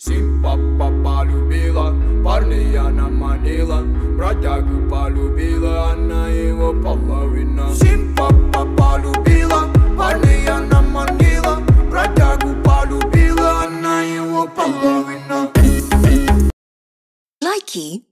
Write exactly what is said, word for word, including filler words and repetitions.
Симпа полюбила, парня она манила, бродягу полюбила, она его половина. Симпа полюбила, парня она манила, бродягу полюбила, она его половина. Likey